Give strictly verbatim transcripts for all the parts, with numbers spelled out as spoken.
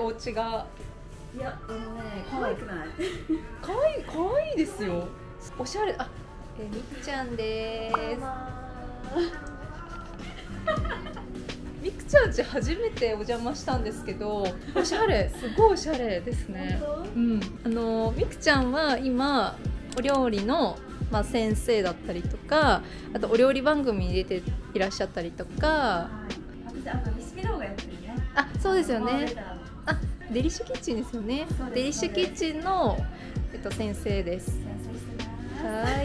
お家が。 いや、あのね、可愛くない？ 可愛い可愛いですよ。おしゃれ。あ、えー、みくちゃんです。みくちゃん家初めてお邪魔したんですけど、おしゃれ、すごいおしゃれですね。うん、あのみくちゃんは今お料理の、まあ、先生だったりとか、あとお料理番組に出ていらっしゃったりとか、 私あとレシピ動画やってるね。 あ、そうですよね。あ、デリッシュキッチンですよね。デリッシュキッチンのえっと先生です。はい、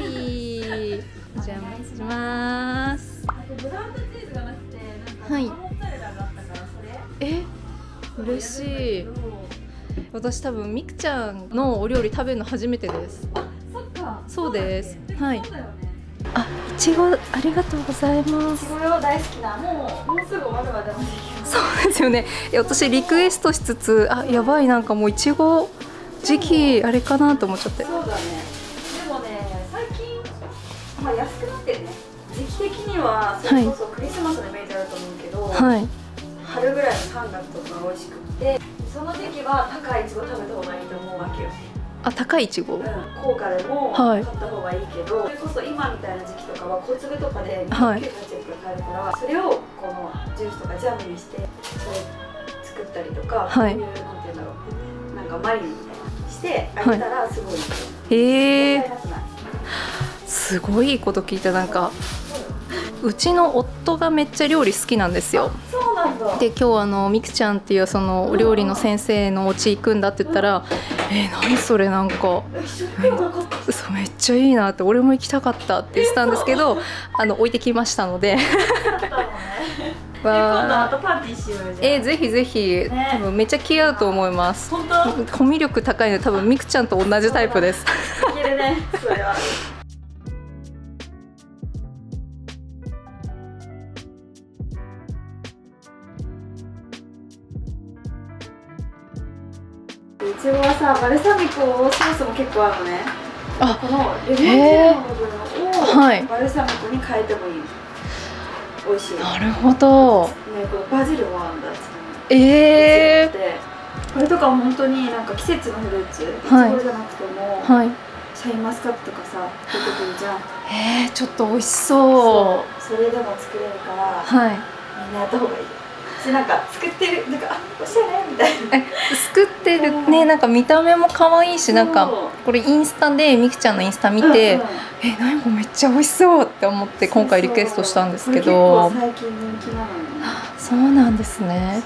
お邪魔します。 ブランドチーズがなくて、なんかはい。 モッツァレラがあったからそれ。 え、嬉しい。私多分みくちゃんのお料理食べるの初めてです。 あ、そっか。 そうです。はい。 そうだよね。 あ、いちごありがとうございます。 いちごよ大好きな。もうもうすぐ終わるわでも。 そうですよね。私リクエストしつつ、あ、やばい、なんかもういちご時期あれかなと思っちゃって。 そうだね。でもね、最近まあ安くなってるね。時期的にはそれこそクリスマスのイメージあると思うけど、 はい、 春ぐらいのさんがつとか美味しくって、その時期は高いいちご食べた方がいいと思うわけよ。 あ、高いいちご、うん、 高価でも買った方がいいけど、はい、それこそ今みたいな時期とかは小粒とかでにひゃくきゅうじゅうはちえんとか買えるから、はい、それをこのジュースとかジャムにしてそれ作ったりとか、はい、こういうなんていうんだろう、なんかマリネみたいなしてあげたらすごいいい。 はい、へえ、すごいいいこと聞いた。なんかうちの夫がめっちゃ料理好きなんですよ。 そうなんだ。 で、今日あのみくちゃんっていうそのお料理の先生のお家行くんだって言ったら、えー、何それ、なんかそうめっちゃいいなって、俺も行きたかったって言ってたんですけど、あの置いてきましたので。 今度またパーティーしようよ。 えー、ぜひぜひ、ね、多分めっちゃ気合うと思います。 本当？ コミュ力高いので多分みくちゃんと同じタイプです。 いけるね、それは。いちごはさ、バルサミコソースも結構あるのね。あ、このレモンジェルの部分をバルサミコに変えてもいい。美味しい。 なるほど。 ね、このバジルもあるんだ。 ええー。これとかも本当になんか季節のフルーツ、いちごじゃなくても、はい、シャインマスカットとかさ出てくるじゃん。 えー、ちょっと美味しそう。 それでも作れるから、 はい、 みんなやった方がいい。なんか作ってる、なんかあ、おしゃれみたいな。 作ってるね、なんか見た目も可愛いし、なんかこれインスタでみくちゃんのインスタ見て、うんうん、え、なんかめっちゃ美味しそうって思って今回リクエストしたんですけど。 最近人気なのね。 そうなんですね。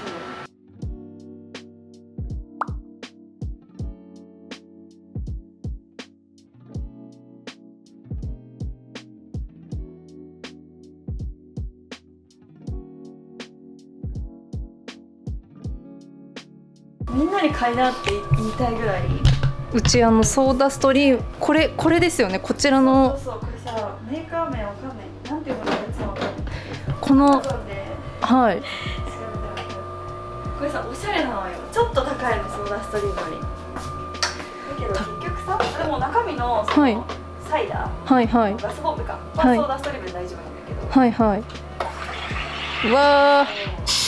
みんなに買いなって言いたいぐらい。 うちあのソーダストリーム、これこれですよね。こちらの。 そうそう、これさ、メーカー名わかんない。なんていうのかいつもわかんない。 このはい。 これさ、おしゃれなのよ。ちょっと高いの、ソーダストリームより。だけど結局さ、でも中身のその、はい、サイダー、はいはい、ガスボンベか、はい、ソーダストリームで大丈夫なんだけど。はいはい。 うわー。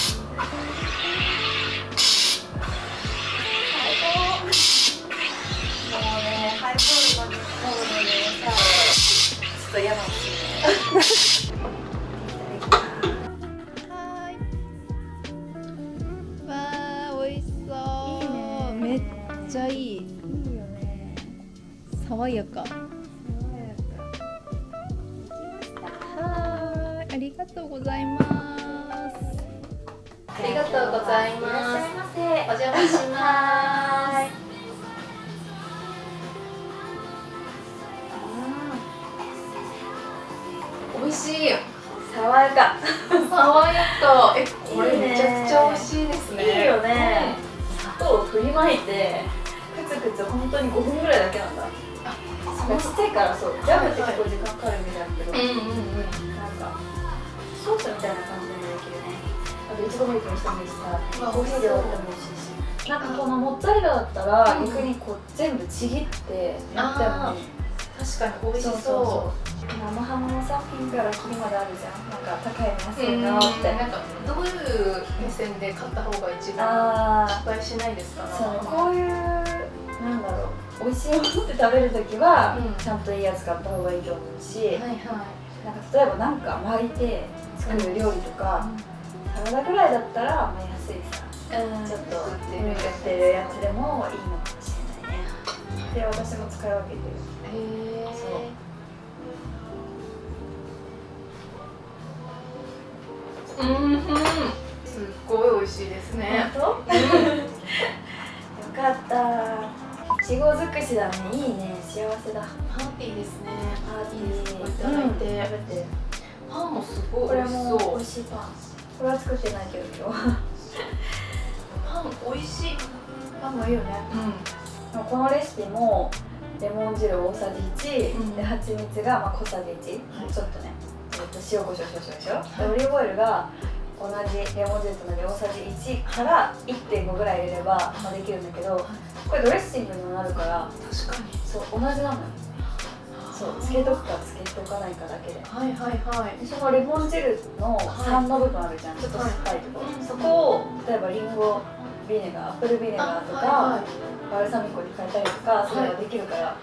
ちょっと嫌なの。 はい。わあ、美味しそう。いいね。めっちゃいい。いいよね。爽やか。爽やか。はい、ありがとうございます。ありがとうございます。いらっしゃいませ。お邪魔します。美味しい。 爽やか。 爽やか。え、これめちゃくちゃ美味しいですね。 いいよね。砂糖を振りまいて、くつくつ本当にごふんぐらいだけなんだ。あ、ちっちゃいからそう。ジャムって結構時間かかるみたいだけど、うんうんうん。なんかソースみたいな感じでできるね。あといちごミルクにしてもいいしさ、コーヒーで割っても美味しいし。なんかこのモッツァレラだったら逆にこう全部ちぎってやってもいい。 確かに美味しそう。 生ハムもさ、ピンからキリまであるじゃん。なんか高いの安いのって。 なんかどういう目線で買った方が一番失敗しないですか？ そうね、こういうなんだろう、美味しいものって食べるときは、うん、ちゃんといいやつ買った方がいいと思うし、はいはい、なんか例えばなんか巻いて作る料理とか、うん、サラダぐらいだったら、まあ、安いさ、うん、ちょっと売ってるやつでもいいのかもしれないね。で、私も使い分けてる。へー、そう。 うん、すっごい美味しいですね。 本当？よかった。いちご尽くしだね。いいね。幸せだ。 パーティーですね。 パーティーいただいて、うん、食べて。パンもすごい美味しそう。これも美味しいパン。 これは作ってないけど今日。 パン美味しい。 パンもいいよね。うん。このレシピもレモン汁大さじいち、うん、で蜂蜜がまあ小さじいち、はい、ちょっとね。塩コショウ少々でしょ、はい、でオリーブオイルが同じレモン汁と同じ大さじいちから いってんご ぐらい入れれば、まあ、できるんだけど、これドレッシングにもなるから確かにそう同じなのよ。そうつけとくかつけとかないかだけで、 はいはいはい。 でそのレモン汁の酸の部分あるじゃん、はい、ちょっと酸っぱいところ、はい、そこを例えばリンゴビネガー、アップルビネガーとか、はいはい、バルサミコに変えたりとかそれができるから、はい、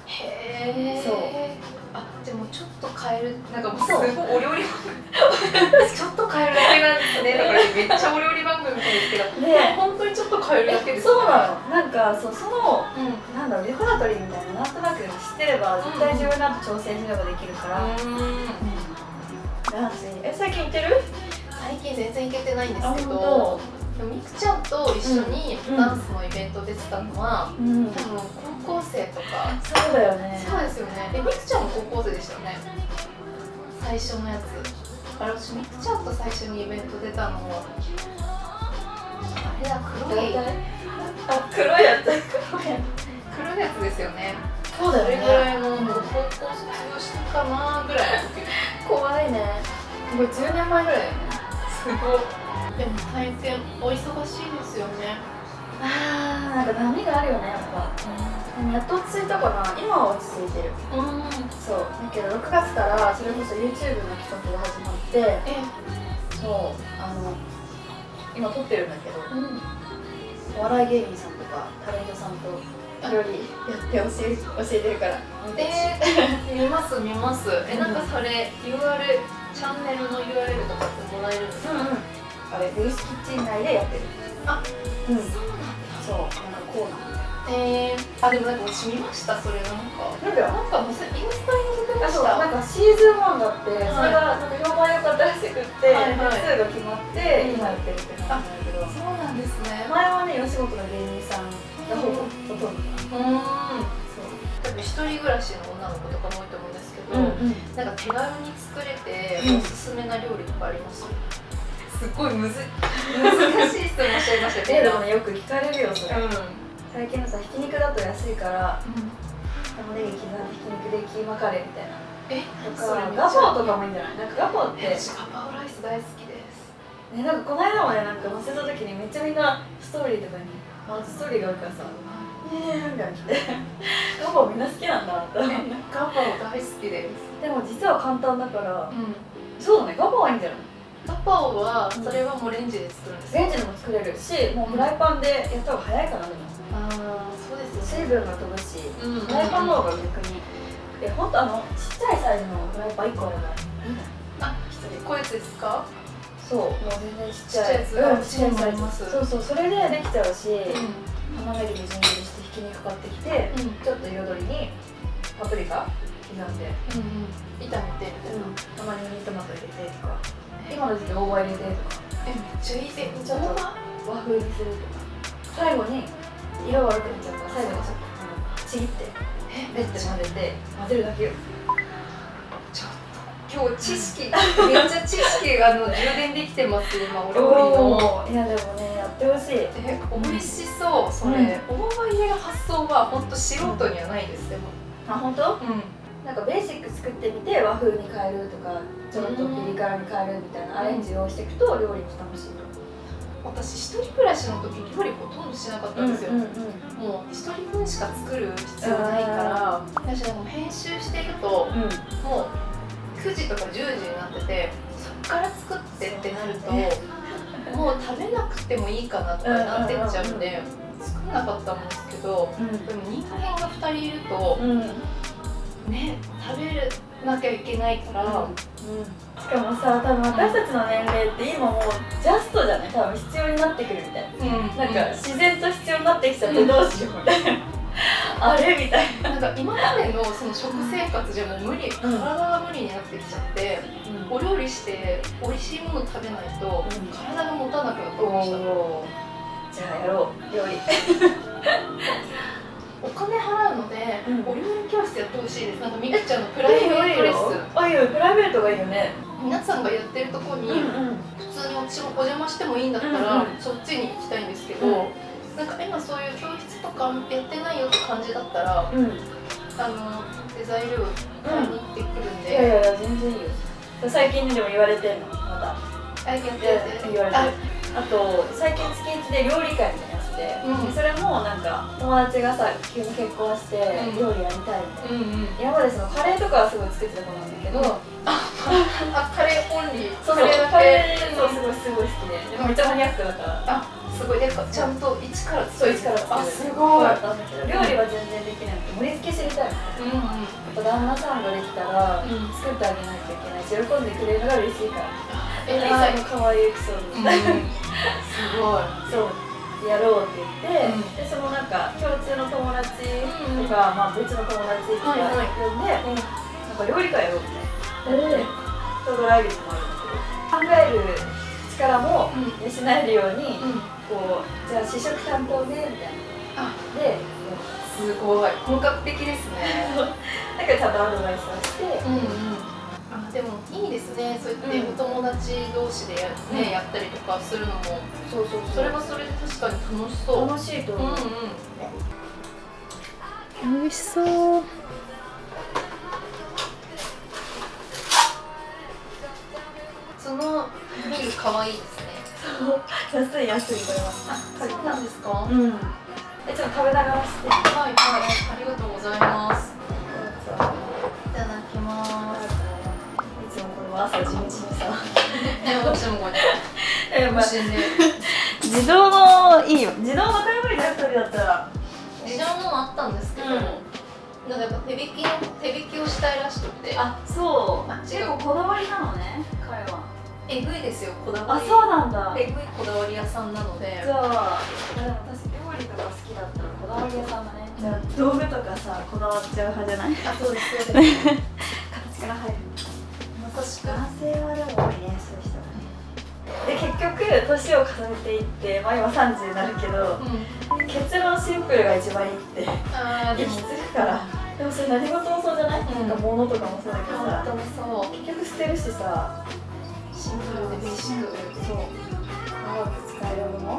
へえ。そうあ、でもちょっと変える、なんかもうすごいお料理番組ちょっと変えるだけなんですね。だからめっちゃお料理番組みたいですけど、ね、本当にちょっと変えるだけです、ね、 そうなの。なんかそうその、うん、なんだろう、レパートリーみたいな、なんとなく知ってれば絶対自分だと調整すればできるから。うん、ダンスえ最近行ってる？ 最近全然行けてないんですけど、みくちゃんと一緒にダンスのイベント出てたのは、うん、多分高校生とか。 そうだよね。 そうですよね。え、みくちゃんも高校生でしたよね。最初のやつ。私みくちゃんと最初にイベント出たのはあれだ、黒い。 あ、黒いやつ。黒いやつ。 黒いやつですよね。 そうだよね。 それぐらいの高校卒業したかなぐらいの時。 怖いね。これじゅうねんまえぐらいだよね。 すごい。でも大変お忙しいですよね。 ああ、なんか波があるよね、やっぱ。うん、やっと落ち着いたかな。今は落ち着いてる。うん。そう。だけどろくがつからそれこそ YouTube の企画が始まって、えそうあの今撮ってるんだけど、うん、お笑い芸人さんとかタレントさんと料理やって教え教えてるから。 えー、見ます見ます。え、なんかそれ ユーアール チャンネルの ユーアールエル とかってもらえるんですか？うんうん、 あれ、ベースキッチン内でやってる。あ、 うん、そうなんだ。 そう、なんかこうなんだ。 えー、あ、でもなんか私見ました、それなんか。なんか、なんかインスタに載せてました。 なんかシーズンワンがあって、それがなんか評判良かったらしくって、ツーが決まって、今やってるって感じなんだけど。 そうなんですね。 前はね、吉本の芸人さんがほぼほとんどかな。うん。そう。 多分一人暮らしの女の子とかも多いと思うんですけど、なんか手軽に作れておすすめな料理とかあります？すごいむず難しい質問しちゃいましたけど。でもね、よく聞かれるよそれ。最近のさ、ひき肉だと安いから玉ねぎ刻んでひき肉でキーマカレーみたいな。え、とかガパオとかもいいんじゃない？なんかガパオって私ガパオライス大好きです。 ね、なんかこの間もね、なんか載せた時にめっちゃみんなストーリーとかにまずストーリーが多いからさ、えーみたいな来てガパオみんな好きなんだって思って。 ガパオ大好きです。 でも実は簡単だから、そうだね、ガパオはいいんじゃない？ ガパオはそれはもうレンジで作るんですか？ レンジでも作れるし、もうフライパンでやった方が早いかな。でもああ、そうですよね。 水分が飛ぶし、フライパンの方が逆にえ、ほんとあのちっちゃいサイズのフライパンいっこあればいいんじゃない？ あ、失礼、こういうやつですか？ そう、もう全然ちっちゃいやつ。うん、ちっちゃいサイズ。そうそう、それでできちゃうし、玉ねぎみじん切りしてひき肉買ってきて、ちょっと彩りにパプリカ刻んで炒めてみたいな。 たまにミニトマト入れてとか、今の時期大葉入れてとか。 え、めっちゃいい。え、 ちょっと和風にするとか。最後に色悪くなっちゃうから最後にちょっとちぎってベッて混ぜて混ぜるだけよ。 ちょっと今日知識めっちゃ知識あの充電できてます今お料理の。 いやでもね、やってほしい。 え、美味しそう。それ大葉入れる発想は本当素人にはないです。でもあ、本当？うん。なんかベーシック作ってみて和風に変えるとかちょっとピリ辛に変えるみたいなアレンジをしていくと料理も楽しいと。 私私一人暮らしの時料理ほとんどしなかったんですよ、もう一人分しか作る必要ないから。私でも編集してると、うん、もうくじとかじゅうじになってて、そっから作ってってなると、ね、もう食べなくてもいいかなとかなってっちゃうんで作らなかったんですけど、うん、でも人間がふたりいると、うん、ね、食べなきゃいけないから、うんうん、 しかもさ、多分私たちの年齢って今もうジャストじゃない、多分必要になってくるみたいな、うん、なんか自然と必要になってきちゃってどうしようみたいな、うん、あれみたいな。 なんか今までのその食生活じゃもう無理、体が無理になってきちゃって、うん、お料理して美味しいもの食べないと、うん、体が持たなくなってきました。 じゃあやろう、料理。 お金払うので、うん、お料理教室やってほしいです。なんかみくちゃんのプライベートレッスン。 あ、いいよ、プライベートがいいよね。 皆さんがやってるところに、うんうん、普通に私もお邪魔してもいいんだったら、うんうん、そっちに行きたいんですけど、うん、なんか今そういう教室とかやってないよって感じだったら、うん、あのデザイン料買いに行ってくるんで、 うん、いやいやいや全然いいよ。最近でも言われてんの、また最近やってて言われてる。あと最近月いちで料理会みたいなやつで、うん、それもなんか友達がさ急に結婚して料理やりたいみたいな、うんうん、今までそのカレーとかはすごい作ってた子なんだけど、うん、 あカレーオンリー、 そうそう、カレーそうすごいすごい好きで、でもめっちゃマニアックだから、 あすごい、なんかちゃんと一からそう一から作る、あすごいだったんだけど、料理は全然できなくて盛り付け知りたいの、うんうん、やっぱ旦那さんができたら、うん、作ってあげないといけないし、喜んでくれるのが嬉しいから、えらいの可愛いエピソードみたいな、うん、 すごいそうやろうって言って、うん、でそのなんか共通の友達とか、うん、まあ別の友達とか呼んで、うん、なんか料理会やろうみたいなやって、ちょうど来月もあるんだけど、考える力も養えるように、うん、こうじゃあ試食担当ねみたいな、あですごい本格的ですね。 だからちゃんとアドバイスをして、うんうん、 あでもいいですね、そうやってお友達同士で や,、ねうん、やったりとかするのも、そうそうそう、それはそれで確かに楽しそう。 楽しいと思う。 うんうん、美味しそう。そのビール可愛いですね。 安い安いこれは。 あ、そうなんですか。 うん。え、ちょっと食べながらして。 はいはい、ありがとうございます。いただきます。 いつもこれ朝地道にさ。 え、私もこれ。 え、まあ、自動のいいよ。自動の買い物やったりだったら。 自動のあったんですけど。うん、なんかやっぱ手引きの手引きをしたいらしくて。 あ、そう。あ、結構こだわりなのね、彼は。 えぐいですよ、こだわり。 あ、そうなんだ。 えぐいこだわり屋さんなので。 じゃあ、でも私料理とか好きだったらこだわり屋さんだね。じゃあ道具とかさ、こだわっちゃう派じゃない？ あ、そうですそうです。 形から入る。 まさしく。 男性はでも多いね、そういう人がね。で結局年を重ねていって、まあ今さんじゅうになるけど、うん、結論シンプルが一番いいって行き着くから。でもそれ何事もそうじゃない？うん、なんか物とかもそうだけどさ、 本当にそう。 結局捨てるしさ、 シンプルでベーシック。 そう。長く使えるもの、うん、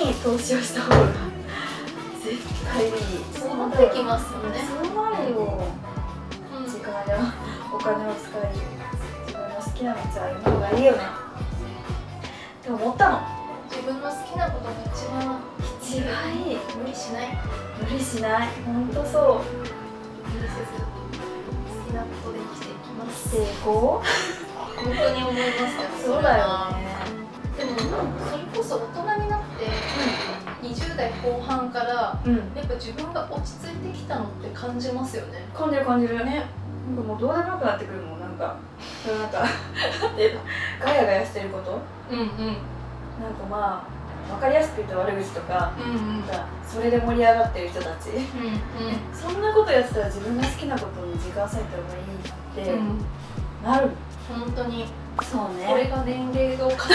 に投資をした方が絶対いい。 そうなってきますよね。 そうなるよ。うん、時間やお金を使い、自分の好きな道を歩む方がいいよね。って思ったの。 自分の好きなことが一番一番いい。 無理しない。 無理しない。本当そう。 無理せず好きなことで生きていきます。 成功？ 本当に思いますけど。 そうだよね。 でもそれこそ大人になって、うん、にじゅう代後半から、うん、やっぱ自分が落ち着いてきたのって感じますよね。 感じる感じるね。なんかもうどうでもよくなってくるもん。なんかなんかガヤガヤしてること。うんうん。なんかまあ。分かりやすく言うと悪口とか、うんうん、それで盛り上がってる人たち、うんうん、そんなことやってたら自分が好きなことに時間割いた方がいいって、うん、なる。 本当にそうね。 これが年齢を重ねるという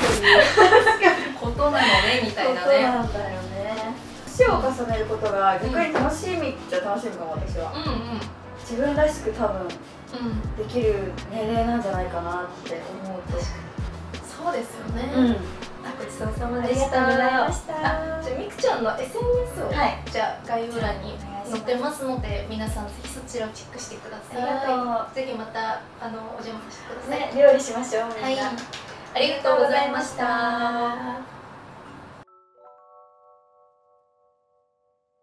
ことなのねみたいなね。 そうなんだよね。年を重ねることが逆に楽しみっちゃ楽しみかも私は。うんうん、自分らしく多分、うん、できる年齢なんじゃないかなって思うと。 そうですよね。 うん、 ごちそうさまでした。 ありがとうございました。 あ、じゃあみくちゃんの エスエヌエス を、はい、じゃあ概要欄に載ってますので、皆さんぜひそちらをチェックしてください。 ありがとう。 ぜひまたあのお邪魔させてください。 ね、料理しましょう。 はい。ありがとうございました。